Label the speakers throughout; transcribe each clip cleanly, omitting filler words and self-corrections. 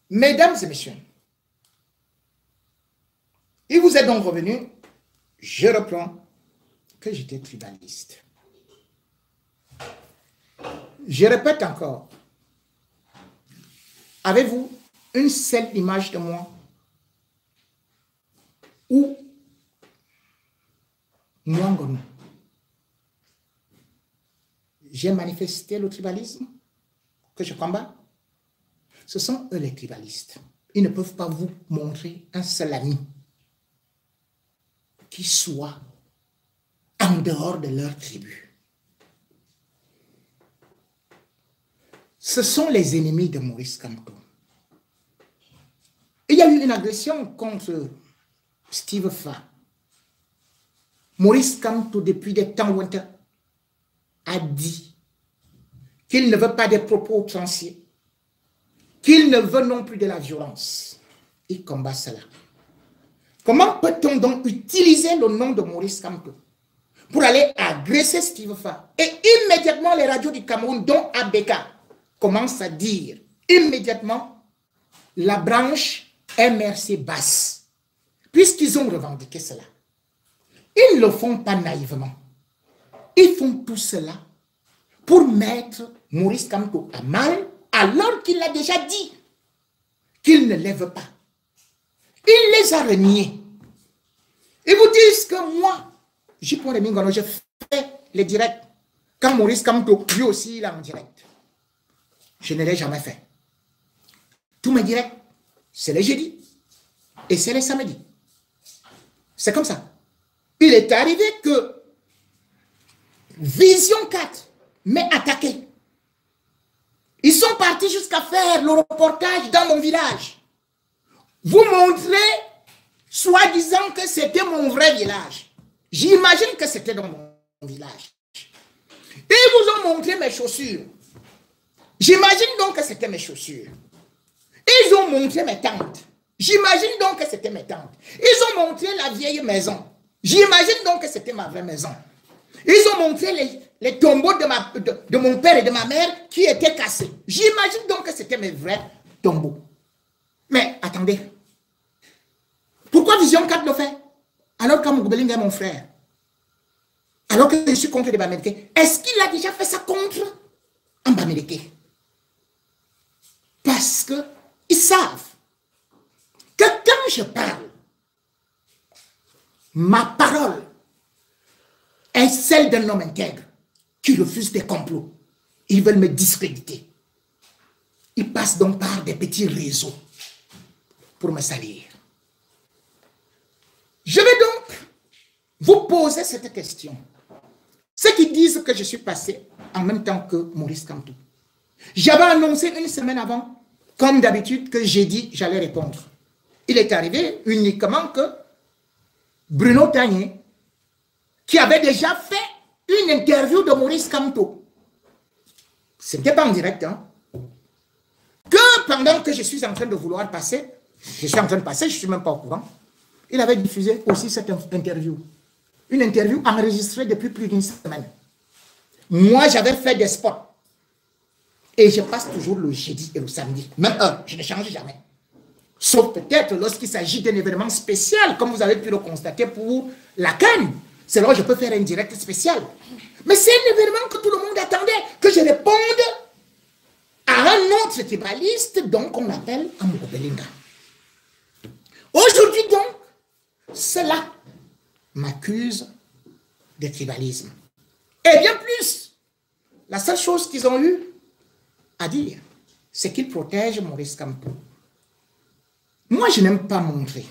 Speaker 1: Mesdames et messieurs, il vous est donc revenu, je reprends, que j'étais tribaliste. Je répète encore, avez-vous une seule image de moi où Mouangonou, j'ai manifesté le tribalisme que je combats? Ce sont eux les tribalistes. Ils ne peuvent pas vous montrer un seul ami qui soit en dehors de leur tribu. Ce sont les ennemis de Maurice Kamto. Il y a eu une agression contre Steve Fa. Maurice Kamto, depuis des temps lointains, a dit qu'il ne veut pas des propos outranciers, qu'il ne veut non plus de la violence. Il combat cela. Comment peut-on donc utiliser le nom de Maurice Kamto pour aller agresser Steve Fa? Et immédiatement, les radios du Cameroun, dont ABK, commencent à dire immédiatement la branche MRC basse, puisqu'ils ont revendiqué cela. Ils ne le font pas naïvement. Ils font tout cela pour mettre Maurice Kamto à mal, alors qu'il a déjà dit qu'il ne les veut pas. Il les a reniés. Ils vous disent que moi, je fais les directs. Quand Maurice Kamto, lui aussi, il est en direct. Je ne l'ai jamais fait. Tous mes directs, c'est les jeudis et c'est les samedis. C'est comme ça. Il est arrivé que Vision 4 m'ait attaqué. Ils sont partis jusqu'à faire le reportage dans mon village. Vous montrez, soi-disant que c'était mon vrai village. J'imagine que c'était dans mon village. Et ils vous ont montré mes chaussures. J'imagine donc que c'était mes chaussures. Ils ont montré mes tentes. J'imagine donc que c'était mes tentes. Ils ont montré la vieille maison. J'imagine donc que c'était ma vraie maison. Ils ont montré les tombeaux de mon père et de ma mère qui étaient cassés. J'imagine donc que c'était mes vrais tombeaux. Mais attendez. Pourquoi Vision 4 le fait? Alors qu'Amoubeling est mon frère. Alors que je suis contre les Bamileke. Est-ce qu'il a déjà fait ça contre un Bamileke? Parce qu'ils savent que quand je parle, ma parole est celle d'un homme intègre qui refuse des complots. Ils veulent me discréditer. Ils passent donc par des petits réseaux pour me salir. Je vais donc vous poser cette question. Ceux qui disent que je suis passé en même temps que Maurice Kamto. J'avais annoncé une semaine avant, comme d'habitude, que j'ai dit j'allais répondre. Il est arrivé uniquement que Bruno Tagné, qui avait déjà fait une interview de Maurice Kamto, c'était pas en direct, hein, que pendant que je suis en train de vouloir passer, je suis en train de passer, je ne suis même pas au courant, il avait diffusé aussi cette interview. Une interview enregistrée depuis plus d'une semaine. Moi, j'avais fait des spots. Et je passe toujours le jeudi et le samedi. Même heure, je ne change jamais. Sauf peut-être lorsqu'il s'agit d'un événement spécial, comme vous avez pu le constater pour la CAN. C'est là où je peux faire un direct spécial. Mais c'est un événement que tout le monde attendait, que je réponde à un autre tribaliste, donc on appelle Amoubelinga. Aujourd'hui donc, cela m'accuse de tribalisme. Et bien plus, la seule chose qu'ils ont eu à dire, c'est qu'ils protègent Maurice Kamto. Moi, je n'aime pas montrer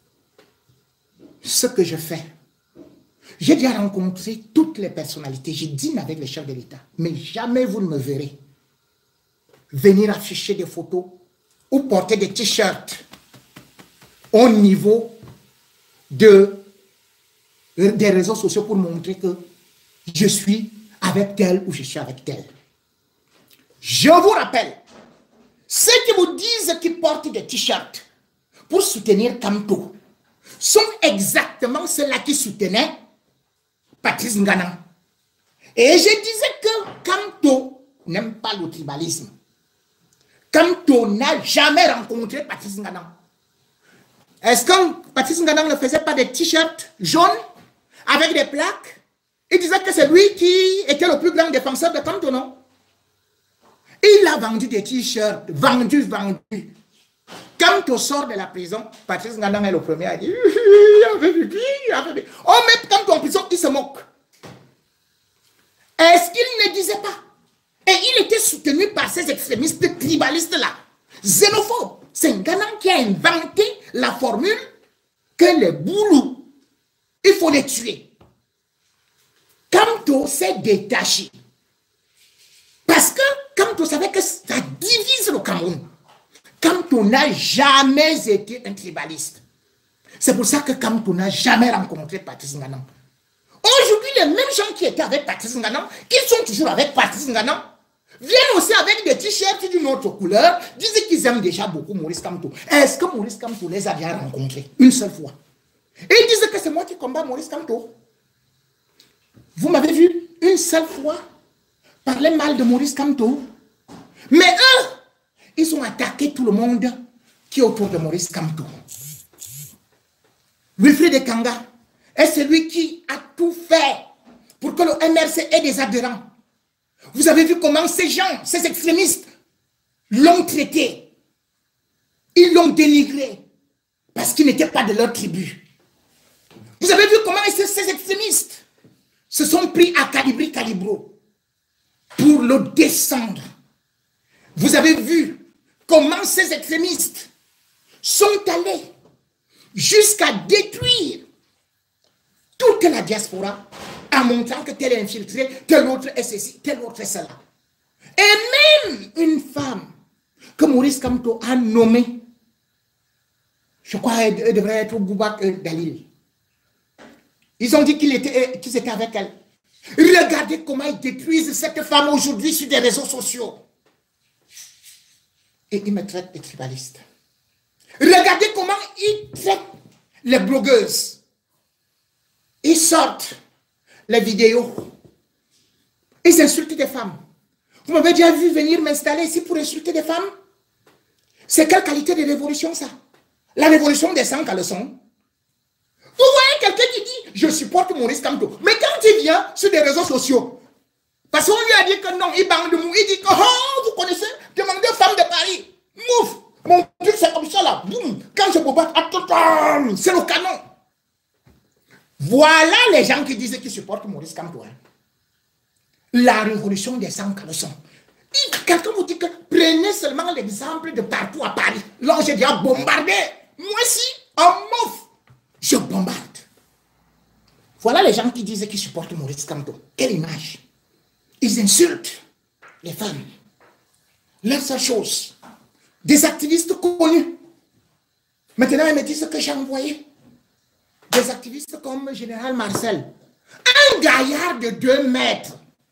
Speaker 1: ce que je fais. J'ai déjà rencontré toutes les personnalités. Je dîne avec les chefs de l'État. Mais jamais vous ne me verrez venir afficher des photos ou porter des t-shirts au niveau des réseaux sociaux pour montrer que je suis avec tel ou je suis avec tel. Je vous rappelle, ceux qui vous disent qu'ils portent des t-shirts pour soutenir Kamto sont exactement ceux-là qui soutenaient Patrice Ngana. Et je disais que Kamto n'aime pas le tribalisme. quand on n'a jamais rencontré Patrice Nganan. Est-ce que Patrice Nganan ne faisait pas des t-shirts jaunes avec des plaques? Il disait que c'est lui qui était le plus grand défenseur de Kamto, non? Il a vendu des t-shirts, vendu. Quand on sort de la prison, Patrice Nganan est le premier à dire oh, mais quand on est en prison, il se moque. Est-ce qu'il ne disait pas? Et il était soutenu par ces extrémistes tribalistes-là, xénophobes. C'est Nganan qui a inventé la formule que les boulous, il faut les tuer. Kamto s'est détaché. Parce que Kamto savait que ça divise le Cameroun. Kamto n'a jamais été un tribaliste. C'est pour ça que Kamto n'a jamais rencontré Patrice Nganan. Aujourd'hui, les mêmes gens qui étaient avec Patrice Nganan, qui sont toujours avec Patrice Nganan, viennent aussi avec des t-shirts d'une autre couleur, disent qu'ils aiment déjà beaucoup Maurice Kamto. Est-ce que Maurice Kamto les a déjà rencontrés une seule fois? Et ils disent que c'est moi qui combats Maurice Kamto. Vous m'avez vu une seule fois parler mal de Maurice Kamto. Mais eux, ils ont attaqué tout le monde qui est autour de Maurice Kamto. Wilfried Ekanga est celui qui a tout fait pour que le MRC ait des adhérents. Vous avez vu comment ces gens, ces extrémistes, l'ont traité. Ils l'ont dénigré parce qu'ils n'étaient pas de leur tribu. Vous avez vu comment ces extrémistes se sont pris à Calibro pour le descendre. Vous avez vu comment ces extrémistes sont allés jusqu'à détruire toute la diaspora en montrant que tel est infiltré, tel autre est ceci, tel autre est cela. Et même une femme que Maurice Kamto a nommée, je crois qu'elle devrait être Boubak Dalil. Ils ont dit qu'ils étaient avec elle. Regardez comment ils détruisent cette femme aujourd'hui sur des réseaux sociaux. Et ils me traitent de tribaliste. Regardez comment ils traitent les blogueuses. Ils sortent les vidéos. Ils insultent des femmes. Vous m'avez déjà vu venir m'installer ici pour insulter des femmes? C'est quelle qualité de révolution ça? La révolution des sans caleçons. Vous voyez quelqu'un qui dit je supporte Maurice Kamto. Mais quand il vient sur des réseaux sociaux, parce qu'on lui a dit que non, il parle de mou, il dit que oh, vous connaissez, demandez aux femmes de Paris. Mouf, mon truc c'est comme ça là. Boum. Quand je me bats, c'est le canon. Voilà les gens qui disent qu'ils supportent Maurice Kamto. Hein. La révolution des sans caleçons. Quelqu'un vous dit que prenez seulement l'exemple de partout à Paris. Là, j'ai déjà bombardé. Moi aussi, en mouf, je bombarde. Voilà les gens qui disent qu'ils supportent Maurice Kamto. Quelle image. Ils insultent les femmes. La seule chose. Des activistes connus. Maintenant, ils me disent que j'ai envoyé des activistes comme Général Marcel. Un gaillard de 2 mètres.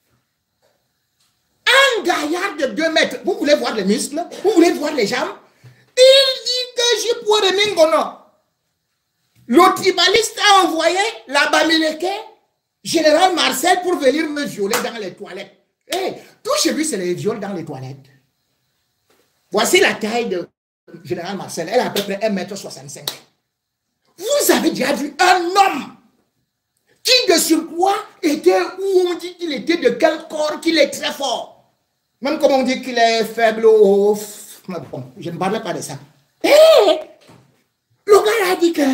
Speaker 1: Un gaillard de 2 mètres. Vous voulez voir les muscles? Vous voulez voir les jambes? Il dit que j'ai pour le Ningono. Le tribaliste a envoyé la Bamileke, Général Marcel, pour venir me violer dans les toilettes. Hey, tout chez lui, c'est les viols dans les toilettes. Voici la taille de Général Marcel. Elle a à peu près 1,65 m. Vous avez déjà vu un homme qui, de surcroît, était où on dit qu'il était de quel corps, qu'il est très fort. Même comme on dit qu'il est faible. Oh, bon, je ne parlais pas de ça. Hey, le gars a dit que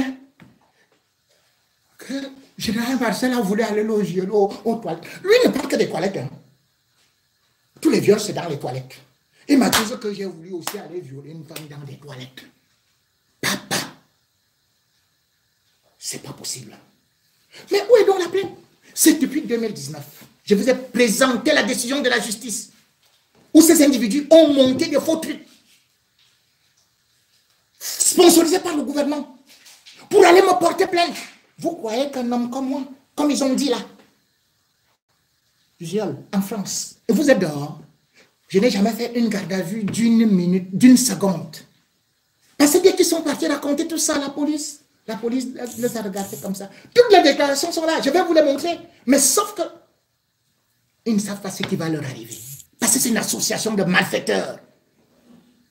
Speaker 1: Général Marcel a voulu aller loger aux toilettes. Lui ne parle que des toilettes. Hein. Tous les viols, c'est dans les toilettes. Il m'a dit que j'ai voulu aussi aller violer une femme dans des toilettes. Papa, c'est pas possible. Mais où est donc la plainte? C'est depuis 2019. Je vous ai présenté la décision de la justice où ces individus ont monté des faux trucs sponsorisés par le gouvernement pour aller me porter plainte. Vous croyez qu'un homme comme moi, comme ils ont dit là, viol en France, et vous êtes dehors? Je n'ai jamais fait une garde à vue d'une minute, d'une seconde. Parce que dès qu'ils sont partis raconter tout ça à la police les a regardés comme ça. Toutes les déclarations sont là, je vais vous les montrer. Mais sauf que, ils ne savent pas ce qui va leur arriver. Parce que c'est une association de malfaiteurs.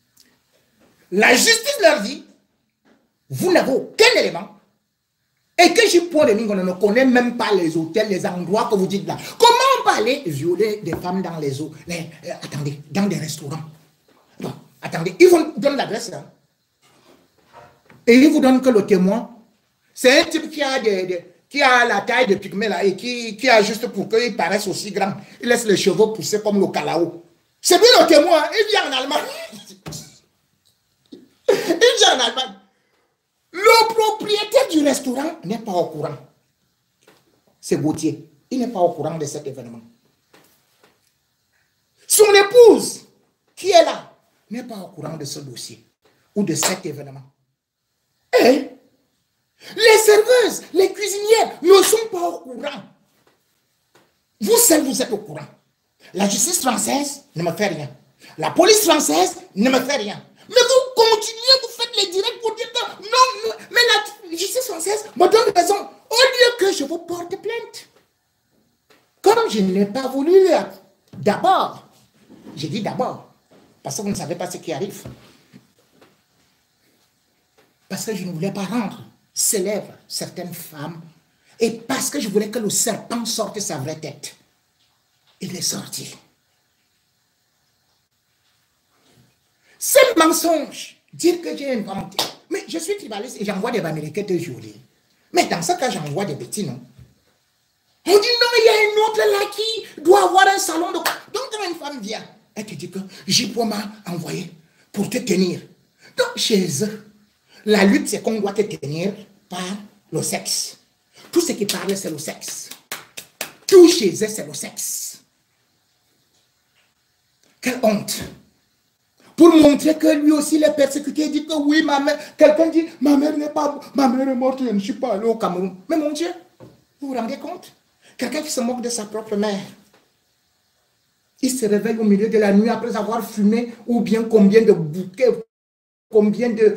Speaker 1: La justice leur dit, vous n'avez aucun élément. Et que j'y point de mine, on ne connaît même pas les hôtels, les endroits que vous dites là. Comment on peut aller violer des femmes dans les eaux, attendez, dans des restaurants? Non, attendez, ils vous donnent l'adresse là. Et ils vous donnent que le témoin, c'est un type qui a la taille de pygmée là et qui a juste pour qu'il paraisse aussi grand. Il laisse les cheveux pousser comme le calao. C'est lui le témoin, il vient en Allemagne. Il vient en Allemagne. Le propriétaire du restaurant n'est pas au courant. C'est Gauthier. Il n'est pas au courant de cet événement. Son épouse, qui est là, n'est pas au courant de ce dossier ou de cet événement. Et les serveuses, les cuisinières ne sont pas au courant. Vous seuls, vous êtes au courant. La justice française ne me fait rien. La police française ne me fait rien. Mais vous continuez, vous faites les directs pour dire que non, mais la justice française me donne raison. Au lieu que je vous porte plainte. Comme je n'ai pas voulu, d'abord, j'ai dit d'abord, parce que vous ne savez pas ce qui arrive. Parce que je ne voulais pas rendre célèbres certaines femmes et parce que je voulais que le serpent sorte sa vraie tête. Il est sorti. Ce mensonge, dire que j'ai inventé. Mais je suis tribaliste et j'envoie des Américains de jolies. Mais dans ce cas, j'envoie des petits, non? On dit non, il y a une autre là qui doit avoir un salon de... Donc quand une femme vient, elle te dit que J-Point m'a envoyé pour te tenir. Donc chez eux, la lutte, c'est qu'on doit te tenir par le sexe. Tout ce qui parle, c'est le sexe. Tout chez eux, c'est le sexe. Quelle honte! Pour montrer que lui aussi il est persécuté, il dit que oui, ma mère, quelqu'un dit, ma mère n'est pas, ma mère est morte, je ne suis pas allé au Cameroun. Mais mon Dieu, vous vous rendez compte? Quelqu'un qui se moque de sa propre mère. Il se réveille au milieu de la nuit après avoir fumé, ou bien combien de bouquets, combien de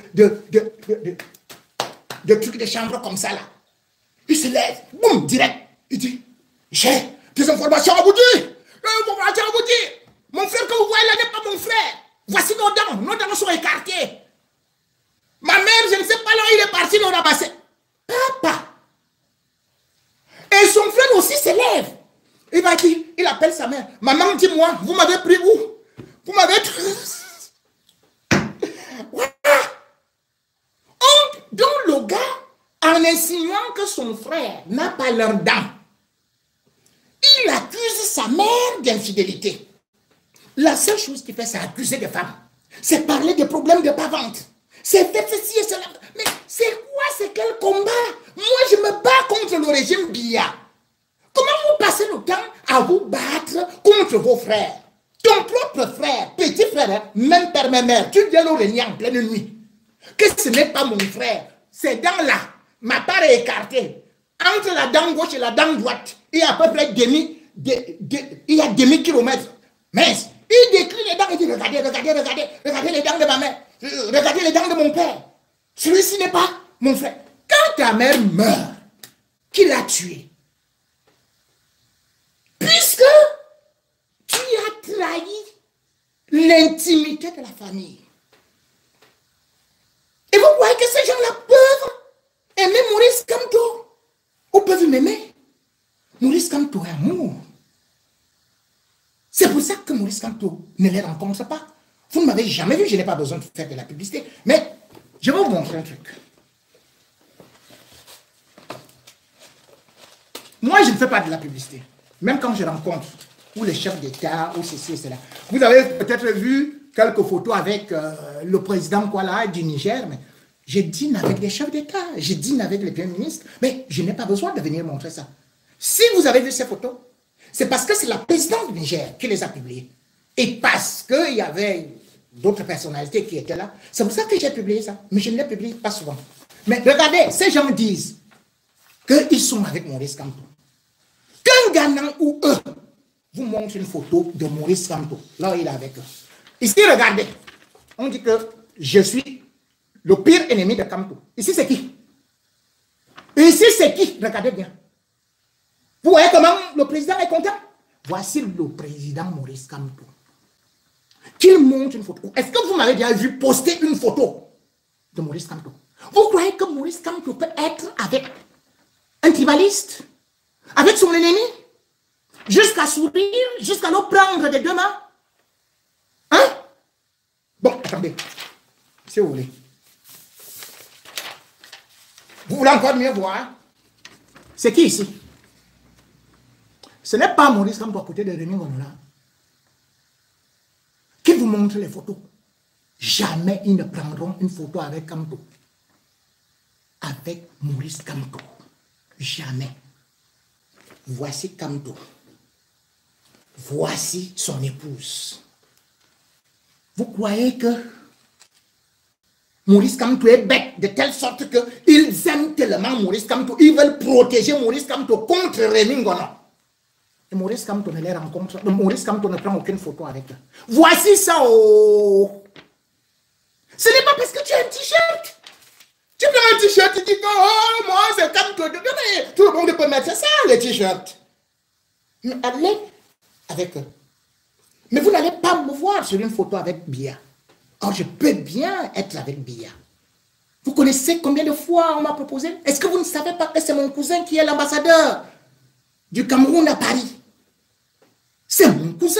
Speaker 1: trucs de chambre comme ça là. Il se lève, boum, direct. Il dit, j'ai des informations à vous dire. Mon frère que vous voyez là n'est pas mon frère. Voici nos dents sont écartées. Ma mère, je ne sais pas là, il est parti le ramasser. Papa. Et son frère aussi se lève. Il va dire, il appelle sa mère. Maman, dis-moi, vous m'avez pris où? Vous m'avez... Voilà. Donc le gars, en insinuant que son frère n'a pas leurs dents, il accuse sa mère d'infidélité. La seule chose qu'il fait, c'est accuser des femmes. C'est parler des problèmes de pas-vente. C'est faire ceci et cela. Mais c'est quoi, c'est quel combat? Moi, je me bats contre le régime Biya. Comment vous passez le temps à vous battre contre vos frères? Ton propre frère, petit frère, hein, même père, même mère, tu viens le régner en pleine nuit. Que ce n'est pas mon frère. Ces dents-là, ma part est écartée. Entre la dent gauche et la dent droite, il y a à peu près demi-kilomètre. Mais il décrit les dents et dit, regardez les dents de ma mère. Regardez les dents de mon père. Celui-ci n'est pas mon frère. Quand ta mère meurt, qui l'a tué? Puisque tu as trahi l'intimité de la famille. Et vous voyez que ces gens-là peuvent aimer Maurice Kamto. Ou peuvent m'aimer. Maurice Kamto est amour. C'est pour ça que Maurice Kamto ne les rencontre pas. Vous ne m'avez jamais vu, je n'ai pas besoin de faire de la publicité. Mais je vais vous montrer un truc. Moi, je ne fais pas de la publicité. Même quand je rencontre ou les chefs d'État, ou ceci et cela. Vous avez peut-être vu quelques photos avec le président du Niger, mais je dîne avec les chefs d'État, je dîne avec les premiers ministres, mais je n'ai pas besoin de venir montrer ça. Si vous avez vu ces photos, c'est parce que c'est la présidente du Niger qui les a publiées. Et parce qu'il y avait d'autres personnalités qui étaient là, c'est pour ça que j'ai publié ça. Mais je ne les publie pas souvent. Mais regardez, ces gens disent qu'ils sont avec Maurice Kamto. Qu'un Ghanan ou eux vous montre une photo de Maurice Kamto, là il est avec eux. Ici, regardez, on dit que je suis le pire ennemi de Kamto. Ici, c'est qui? Ici, c'est qui? Regardez bien. Vous voyez comment le président est content? Voici le président Maurice Kamto, qu'il montre une photo. Est-ce que vous m'avez déjà vu poster une photo de Maurice Kamto? Vous croyez que Maurice Kamto peut être avec un tribaliste, avec son ennemi, jusqu'à sourire, jusqu'à le prendre des deux mains? Hein? Bon, attendez, si vous voulez. Vous voulez encore mieux voir? C'est qui ici? Ce n'est pas Maurice Kamto à côté de Rémi Ngonola qui vous montre les photos. Jamais ils ne prendront une photo avec Kamto. Avec Maurice Kamto. Jamais. Voici Kamto. Voici son épouse. Vous croyez que Maurice Kamto est bête de telle sorte qu'ils aiment tellement Maurice Kamto, ils veulent protéger Maurice Kamto contre Rémi Ngono. Et Maurice Kamto ne les rencontre, Maurice Kamto ne prend aucune photo avec eux. Voici ça, oh! Ce n'est pas parce que tu as un t-shirt. Tu prends un t-shirt, tu dis que oh, moi c'est Kamto. Tout le monde peut mettre ça, les t-shirts. Mais allez avec eux. Mais vous n'allez pas me voir sur une photo avec Biya. Or, je peux bien être avec Biya. Vous connaissez combien de fois on m'a proposé? Est-ce que vous ne savez pas que c'est mon cousin qui est l'ambassadeur du Cameroun à Paris? C'est mon cousin.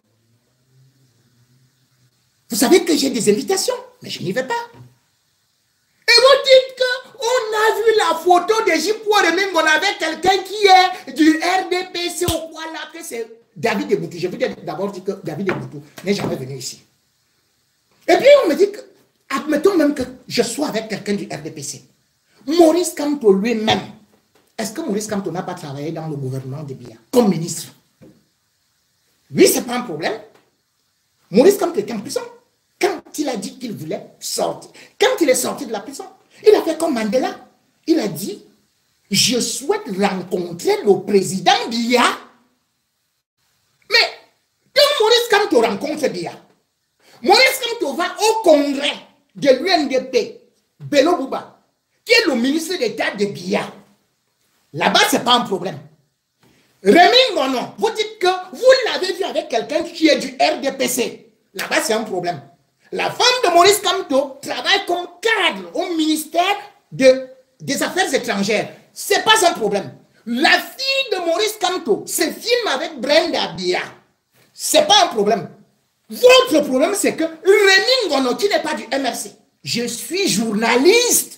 Speaker 1: Vous savez que j'ai des invitations, mais je n'y vais pas. Et vous dites qu'on a vu la photo de J.P. Rémi Ngono avec quelqu'un qui est du RDPC au quoi là, que c'est David Eboutou. Je vous ai d'abord dit que David Eboutou n'est jamais venu ici. Et puis on me dit que, admettons même que je sois avec quelqu'un du RDPC. Maurice Kamto lui-même, est-ce que Maurice Kamto n'a pas travaillé dans le gouvernement de Biya comme ministre? Oui, ce n'est pas un problème. Maurice Kamto était en prison. Quand il a dit qu'il voulait sortir, quand il est sorti de la prison, il a fait comme Mandela. Il a dit, je souhaite rencontrer le président Biya. Mais quand Maurice Kamto rencontre Biya, Maurice Kamto va au congrès de l'UNDP, Bello Bouba, qui est le ministre d'État de Biya. Là-bas, ce n'est pas un problème. Rémi Ngono, vous dites que vous l'avez vu avec quelqu'un qui est du RDPC. Là-bas, c'est un problème. La femme de Maurice Kamto travaille comme cadre au ministère des Affaires étrangères. Ce n'est pas un problème. La fille de Maurice Kamto se filme avec Brenda Biya. Ce n'est pas un problème. Votre problème, c'est que Rémi Ngono, qui n'est pas du MRC, je suis journaliste.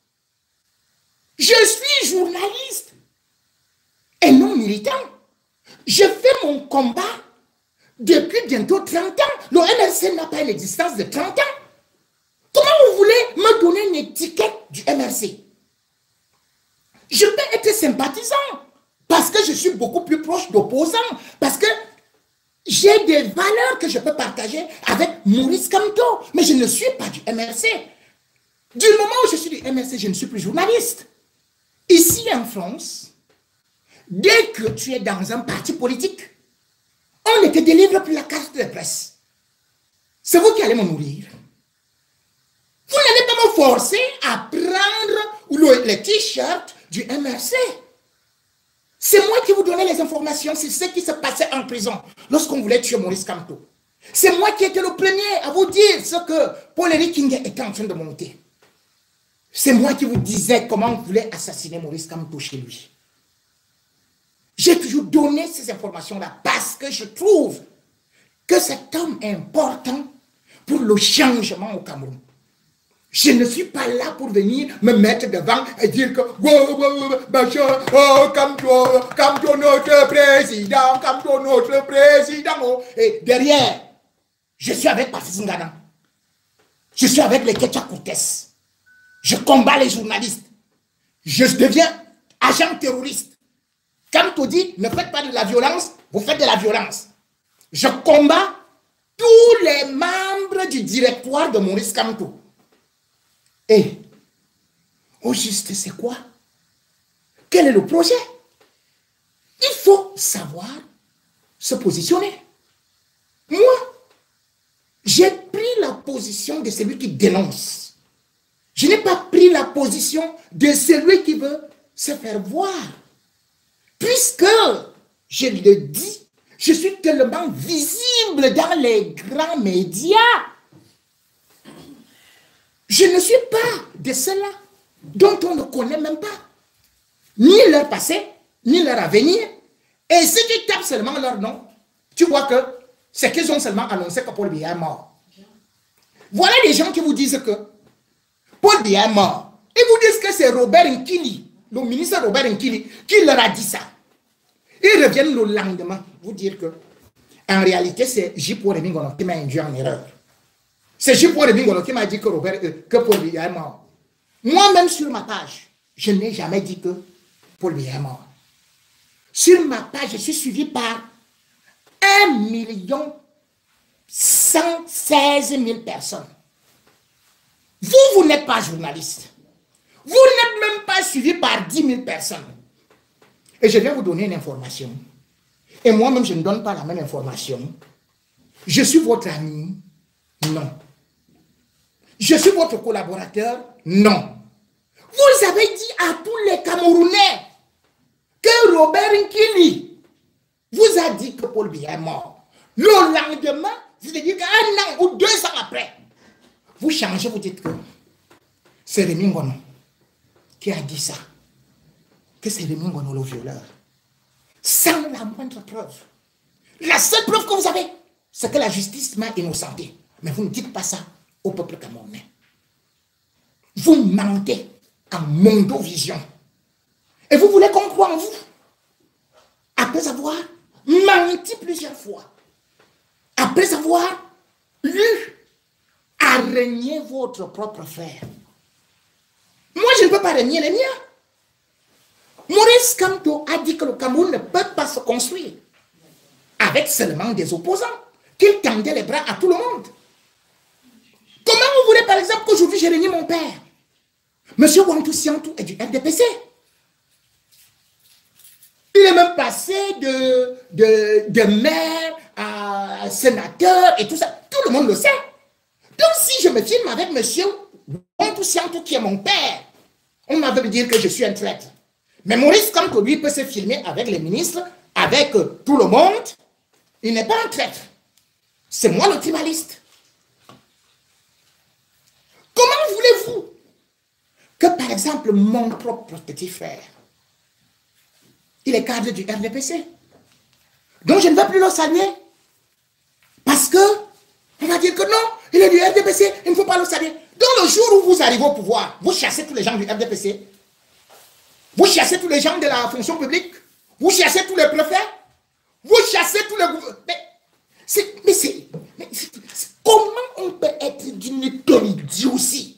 Speaker 1: Je suis journaliste. Et non militant. Je fais mon combat depuis bientôt 30 ans. Le MRC n'a pas une existence de 30 ans. Comment vous voulez me donner une étiquette du MRC? Je peux être sympathisant parce que je suis beaucoup plus proche d'opposants, parce que j'ai des valeurs que je peux partager avec Maurice Kamto, mais je ne suis pas du MRC. Du moment où je suis du MRC, je ne suis plus journaliste. Ici en France, dès que tu es dans un parti politique, on ne te délivre plus la carte de presse. C'est vous qui allez me nourrir. Vous n'allez pas me forcer à prendre les t-shirts du MRC. C'est moi qui vous donnais les informations sur ce qui se passait en prison lorsqu'on voulait tuer Maurice Kamto. C'est moi qui étais le premier à vous dire ce que Paul-Henri Kingué était en train de monter. C'est moi qui vous disais comment on voulait assassiner Maurice Kamto chez lui. J'ai toujours donné ces informations-là parce que je trouve que cet homme est important pour le changement au Cameroun. Je ne suis pas là pour venir me mettre devant et dire que Kamto notre président, Kamto notre président. Et derrière, je suis avec Patrice Ngana. Je suis avec les Ketcha Cortés. Je combats les journalistes. Je deviens agent terroriste. Kamto dit, ne faites pas de la violence, vous faites de la violence. Je combats tous les membres du directoire de Maurice Kamto. Et, au juste, c'est quoi? Quel est le projet? Il faut savoir se positionner. Moi, j'ai pris la position de celui qui dénonce. Je n'ai pas pris la position de celui qui veut se faire voir. Puisque, je le dis, Je suis tellement visible dans les grands médias. Je ne suis pas de ceux-là dont on ne connaît même pas ni leur passé, ni leur avenir. Et si tu tapes seulement leur nom, tu vois que c'est qu'ils ont seulement annoncé que Paul Biya est mort. Voilà les gens qui vous disent que Paul Biya est mort. Ils vous disent que c'est Robert Nkili, le ministre Robert Nkili, qui leur a dit ça. Ils reviennent le lendemain vous dire que en réalité, c'est J.P. Remingono qui m'a induit en erreur. C'est J.P. Remingono qui m'a dit que Paul Biya est mort. Moi-même, sur ma page, je n'ai jamais dit que Paul Biya est mort. Sur ma page, je suis suivi par 1 116 000 personnes. Vous n'êtes pas journaliste. Vous n'êtes même pas suivi par 10 000 personnes. Et je viens vous donner une information. Et moi-même, je ne donne pas la même information. Je suis votre ami? Non. Je suis votre collaborateur? Non. Vous avez dit à tous les Camerounais que Robert Nkili vous a dit que Paul Biya est mort. Le lendemain, c'est-à-dire qu'un an ou 2 ans après, vous changez, vous dites que c'est Rémi Ngono qui a dit ça. Que c'est Rémi Ngono le violeur. Sans la moindre preuve. La seule preuve que vous avez, c'est que la justice m'a innocenté. Mais vous ne dites pas ça au peuple camerounais. Vous mentez en mondovision. Et vous voulez qu'on croie en vous. Après avoir menti plusieurs fois. Après avoir lu à régner votre propre frère. Moi, je ne peux pas régner les miens. Maurice Kamto a dit que le Cameroun ne peut pas se construire avec seulement des opposants, qu'il tendait les bras à tout le monde. Comment vous voulez, par exemple, qu'aujourd'hui j'ai régné mon père? Monsieur Wantou Siantou est du RDPC. Il est même passé de maire à sénateur et tout ça. Tout le monde le sait. Donc si je me filme avec monsieur Wantou Siantou qui est mon père, on m'avait dit que je suis un traître. Mais Maurice Kamto, lui, peut se filmer avec les ministres, avec tout le monde. Il n'est pas un traître. C'est moi le tribaliste. Comment voulez-vous que, par exemple, mon propre petit frère, il est cadre du RDPC, donc je ne vais plus le saluer, parce que on va dire que non, il est du RDPC, il ne faut pas le saluer. Donc le jour où vous arrivez au pouvoir, vous chassez tous les gens du RDPC, vous chassez tous les gens de la fonction publique, vous chassez tous les préfets, vous chassez tous les gouvernements. Mais comment on peut être d'une idiotie?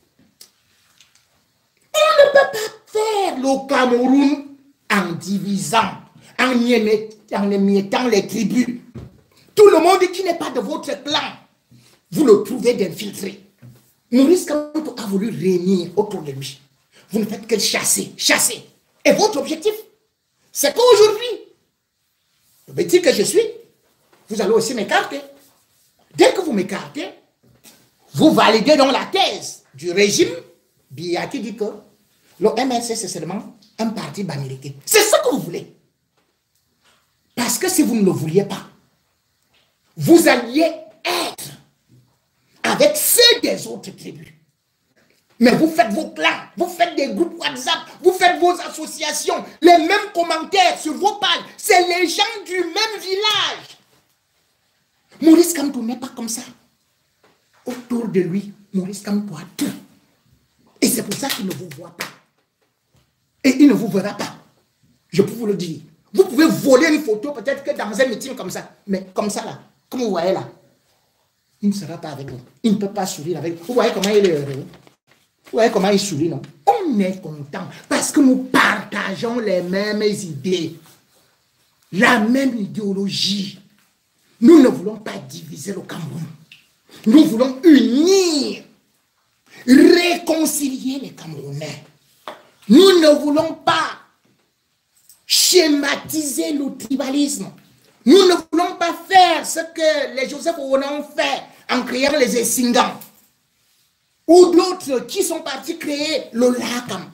Speaker 1: On ne peut pas faire le Cameroun en divisant, en émiettant les tribus. Tout le monde qui n'est pas de votre clan, vous le trouvez d'infiltré. Maurice Kamto a voulu régner autour de lui. Vous ne faites que chasser, chasser. Et votre objectif, c'est qu'aujourd'hui, le petit que je suis, vous allez aussi m'écarter. Dès que vous m'écartez, vous validez donc la thèse du régime Biya qui dit que le MRC, c'est seulement un parti banilité. C'est ça que vous voulez. Parce que si vous ne le vouliez pas, vous alliez être avec ceux des autres tribus. Mais vous faites vos clans, vous faites des groupes WhatsApp, vous faites vos associations, les mêmes commentaires sur vos pages. C'est les gens du même village. Maurice Kamto n'est pas comme ça. Autour de lui, Maurice Kamto a tout. Et c'est pour ça qu'il ne vous voit pas. Et il ne vous verra pas. Je peux vous le dire. Vous pouvez voler une photo peut-être que dans un meeting comme ça. Mais comme ça là, comme vous voyez là, il ne sera pas avec vous. Il ne peut pas sourire avec vous. Vous voyez comment il est heureux. Vous voyez comment il sourit, non? On est content parce que nous partageons les mêmes idées, la même idéologie. Nous ne voulons pas diviser le Cameroun. Nous voulons unir, réconcilier les Camerounais. Nous ne voulons pas schématiser le tribalisme. Nous ne voulons pas faire ce que les Joseph Oona ont fait en créant les Essingans. Ou d'autres qui sont partis créer le LACAM.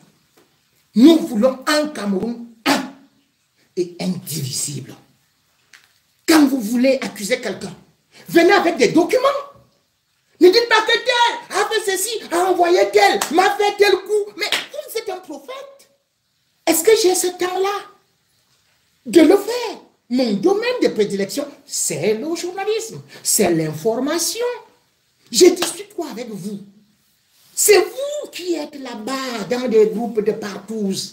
Speaker 1: Nous voulons un Cameroun un et indivisible. Quand vous voulez accuser quelqu'un, venez avec des documents. Ne dites pas que tel a fait ceci, a envoyé tel, m'a fait tel coup. Mais vous êtes un prophète. Est-ce que j'ai ce temps-là de le faire? Mon domaine de prédilection, c'est le journalisme, c'est l'information. Je discute quoi avec vous? C'est vous qui êtes là-bas dans des groupes de partous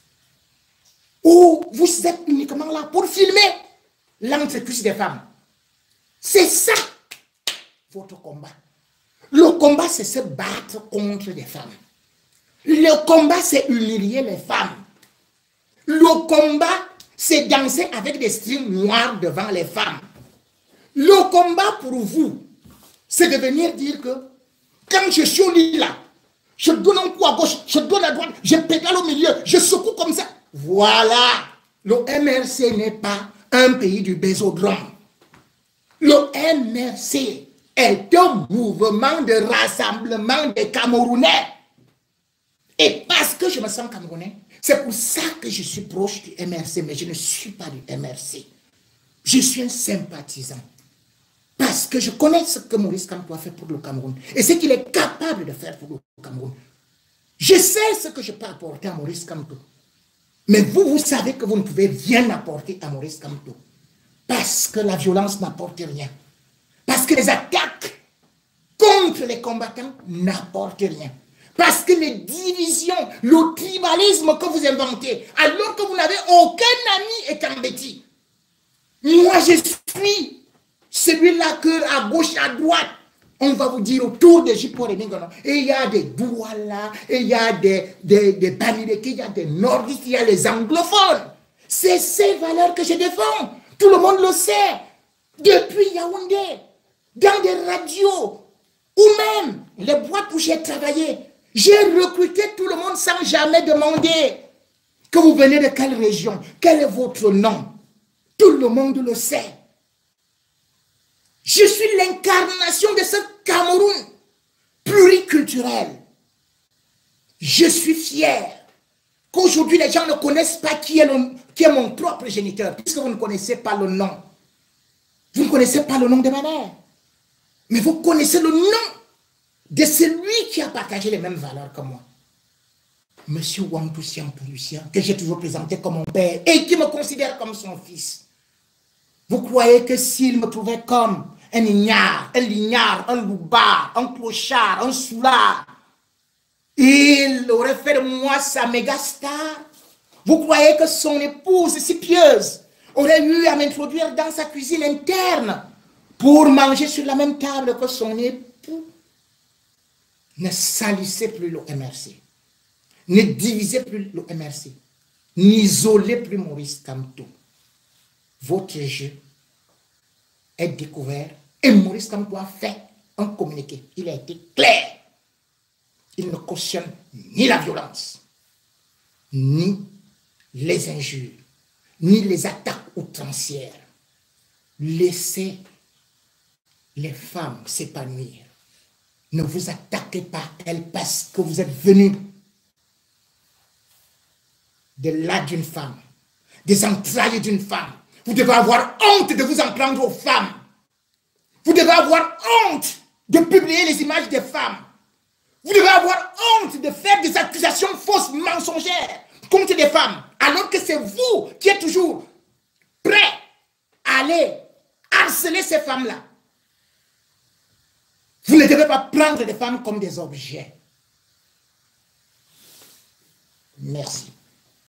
Speaker 1: où vous êtes uniquement là pour filmer l'entrecuisse des femmes. C'est ça votre combat. Le combat, c'est se battre contre les femmes. Le combat, c'est humilier les femmes. Le combat, c'est danser avec des strings noirs devant les femmes. Le combat pour vous, c'est de venir dire que quand je suis au lit là, je donne un coup à gauche, je donne à droite, je pédale au milieu, je secoue comme ça. Voilà. Le MRC n'est pas un pays du bésodrome. Le MRC est un mouvement de rassemblement des Camerounais. Et parce que je me sens Camerounais, c'est pour ça que je suis proche du MRC, mais je ne suis pas du MRC. Je suis un sympathisant. Parce que je connais ce que Maurice Kamto a fait pour le Cameroun et ce qu'il est capable de faire pour le Cameroun. Je sais ce que je peux apporter à Maurice Kamto. Mais vous, vous savez que vous ne pouvez rien apporter à Maurice Kamto. Parce que la violence n'apporte rien. Parce que les attaques contre les combattants n'apportent rien. Parce que les divisions, le tribalisme que vous inventez, alors que vous n'avez aucun ami et Kambeti. Moi, je suis celui-là que à gauche, à droite, on va vous dire autour de Jippo et Mingono. Et il y a des Douala, et il y a des Bamileke, il y a des nordistes, il y a les anglophones. C'est ces valeurs que je défends. Tout le monde le sait. Depuis Yaoundé, dans des radios, ou même les boîtes où j'ai travaillé, j'ai recruté tout le monde sans jamais demander que vous venez de quelle région, quel est votre nom. Tout le monde le sait. Je suis l'incarnation de ce Cameroun pluriculturel. Je suis fier qu'aujourd'hui les gens ne connaissent pas qui est mon propre géniteur, puisque vous ne connaissez pas le nom. Vous ne connaissez pas le nom de ma mère, mais vous connaissez le nom de celui qui a partagé les mêmes valeurs que moi. Monsieur Wangtoussian Pouloussian, que j'ai toujours présenté comme mon père et qui me considère comme son fils. Vous croyez que s'il me trouvait comme un ignare, un lignard, un loupard, un clochard, un soulard, il aurait fait de moi sa méga star? Vous croyez que son épouse si pieuse aurait eu à m'introduire dans sa cuisine interne pour manger sur la même table que son époux? Ne salissez plus le MRC. Ne divisez plus le MRC. N'isolez plus Maurice Kamto. Votre jeu est découvert et Maurice Kamto a fait un communiqué. Il a été clair. Il ne cautionne ni la violence, ni les injures, ni les attaques outrancières. Laissez les femmes s'épanouir. Ne vous attaquez pas à elles parce que vous êtes venus de là d'une femme, des entrailles d'une femme. Vous devez avoir honte de vous en prendre aux femmes. Vous devez avoir honte de publier les images des femmes. Vous devez avoir honte de faire des accusations fausses, mensongères contre des femmes, alors que c'est vous qui êtes toujours prêts à aller harceler ces femmes-là. Vous ne devez pas prendre les femmes comme des objets. Merci.